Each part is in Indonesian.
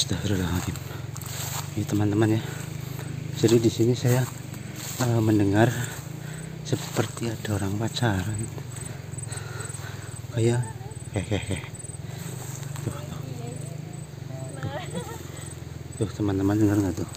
Astagfirullahaladzim. Ini teman-teman ya. Jadi di sini saya mendengar seperti ada orang pacaran. Kayak hehehe. Tuh teman-teman, dengar nggak tuh?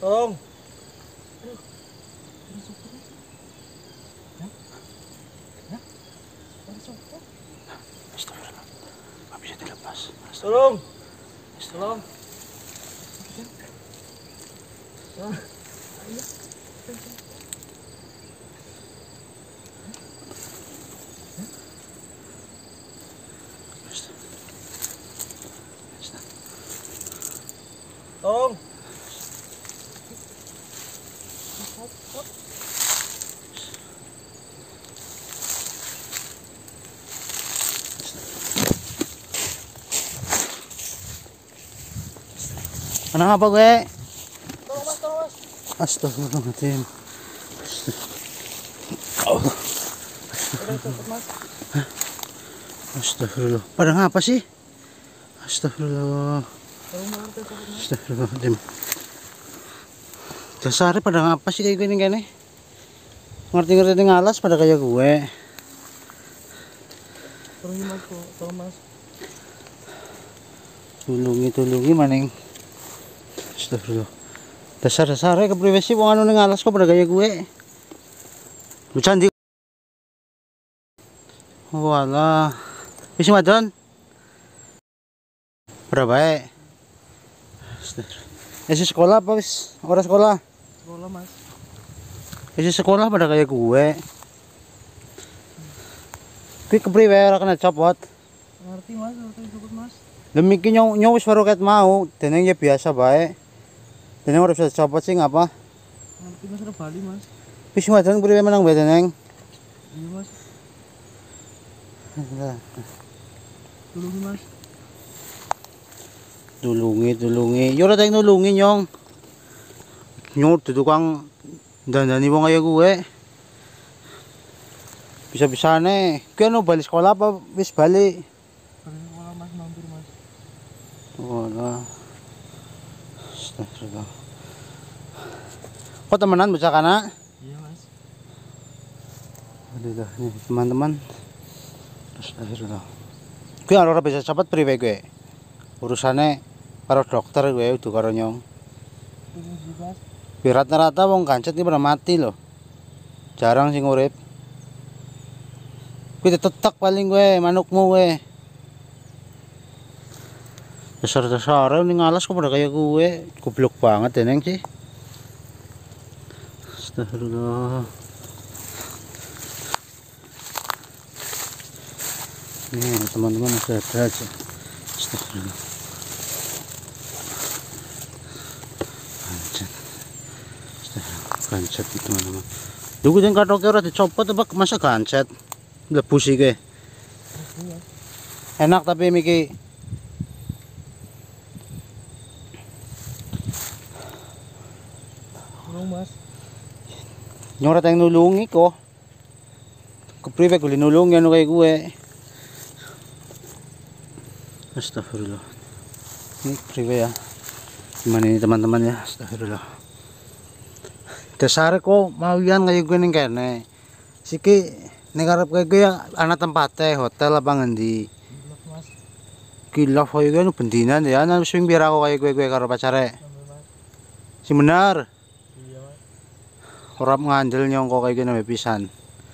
Tolong. Astagfirullah. Nggak bisa dilepas. Tolong. Tolong. Tolong. Kenapa gue? Tolong mas, tolong mas. Astagfirullahaladzim. Udah cepet mas. Astagfirullah. Pada ngapa sih? Astagfirullah. Tolong mas, udah cepet mas. Astagfirullahaladzim. Dasarnya pada ngapa sih kayak gini kayaknya? Ngerti-ngerti ngalas pada kayak gue. Tolong mas, tolong mas. Tulungi maning. Astagfirullah. Dasar-dasarnya kepriwe sih wong anu ning alas kok pada kayak gue. Bercandi. Walah. Wis wadon. Berapa baik? Isi sekolah apa wis? Ora sekolah? Sekolah mas. Isi sekolah pada kayak gue. Kuwi kepriwe ora kena copot? Ngerti mas, ngerti cepet mas. Demikian nyowis baru ket mau, deneng ya biasa baik. Deneng ora bisa copot sih ngapa? Ngerti mas, udah Bali mas. Wis wadon kepriwe menang bae deneng? Iya mas. Tolong mas. Tulungi. Yo ora teng nulungi nyong. Nyong tukang dandani wong kaya gue. Bisa-bisane. Kuwi anu bali sekolah apa wis bali? Bali sekolah mas, mampir mas. Walah. Astagfirullah. Kok temenan bocah kana? Iya mas. Aduh nih teman-teman. Astagfirullah. Kuwi ora bisa cepet priwe gue. Urusane karo dokter gue udah karo nyong. Tolong sih mas. Rata-rata wong kancet iki pada mati loh. Jarang sing urip. Kuwi tetek paling gue manukmu gue. Dasar-dasar ning alas kok pada kayak gue. Goblok banget deneng sih. Astagfirullah. Nih teman-teman masih ada aja. Astagfirullah. Gancet itu teman-teman. Dugu yang katoke ora dicopot apa masa gancet. Lebus iki. Enak tapi miki. Tolong mas. Nyora tayong nulungi ko. Kepriwe ko linulungi ano kay gue. Astagfirullah. Ini priwe ya. Gimana ini teman-teman ya? Astagfirullah. Dasar ko mawian kayak gue ning kene. Siki ning arep kayak gue ana tempate hotel apa ngendi? Blok mas. Kilaf kayak gue bendinan ya ana swing biar aku kayak gue karo pacare. Si benar. Iya mas. Ora ngandel nyong kok kayak gue nambah pisan.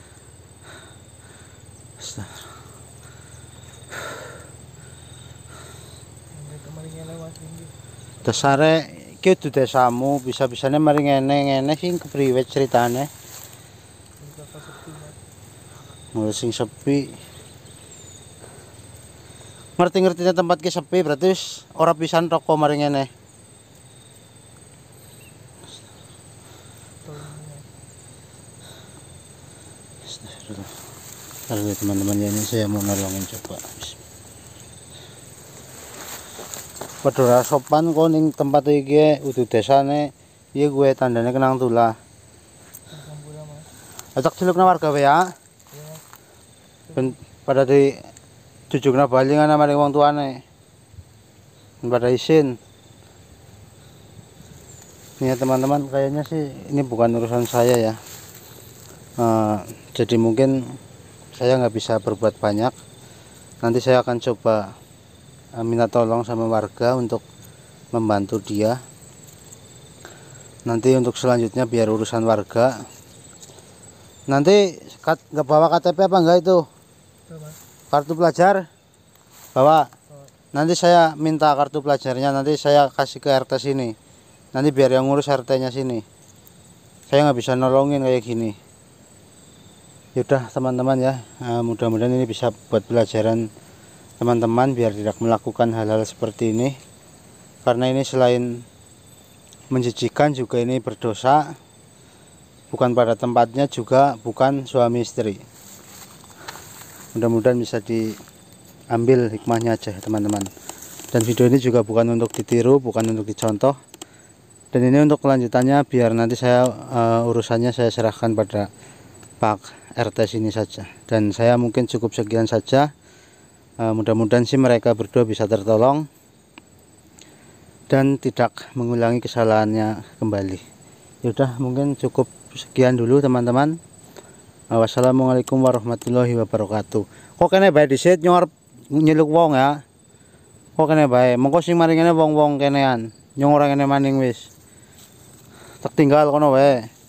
Kemarin ngene mas ini. Dasare iki kudu desamu bisa-bisane mari ngene-ngene sing kepriwe ceritane. Ini kakak sepi mas. Mulai sing sepi. Ngerti-ngerti tempat ki sepi berarti wis ora pisan toko mari ngene. Tolong mas. Astagfirullah. Lalu teman-teman ya ini saya mau nolongin coba. Padha sopan kok ning tempat iki udah desane piye gue tandane kenang tula. Sampura mas. Ajak celukna warga wae ya. Iya mas. Ben pada di jujukna bali ngana maring wong tuane. Pada izin. Nih ya teman-teman kayaknya sih ini bukan urusan saya ya. Jadi mungkin saya nggak bisa berbuat banyak. Nanti saya akan coba minta tolong sama warga untuk membantu dia. Nanti untuk selanjutnya biar urusan warga. Nanti nggak bawa KTP apa enggak itu? Tuh, Mas. Kartu pelajar? Bawa. Oh, Nanti saya minta kartu pelajarnya, nanti saya kasih ke RT sini. Nanti biar yang ngurus RT-nya sini. Saya nggak bisa nolongin kayak gini. Yaudah teman-teman ya, mudah-mudahan ini bisa buat pelajaran teman-teman biar tidak melakukan hal-hal seperti ini. Karena ini selain menjijikan juga ini berdosa, bukan pada tempatnya, juga bukan suami istri. Mudah-mudahan bisa diambil hikmahnya aja teman-teman. Dan video ini juga bukan untuk ditiru, bukan untuk dicontoh, dan ini untuk kelanjutannya biar nanti saya urusannya saya serahkan pada Pak RT sini saja. Dan saya mungkin cukup sekian saja. Mudah-mudahan sih mereka berdua bisa tertolong dan tidak mengulangi kesalahannya kembali. Yaudah mungkin cukup sekian dulu teman-teman. Wassalamualaikum warahmatullahi wabarakatuh. Kok kene bae disit nyor nyeluk wong ya. Kok kene bae mengko sing maring kene wong-wong kenean nyong ora kene maning wis. Tak tinggal kono wae.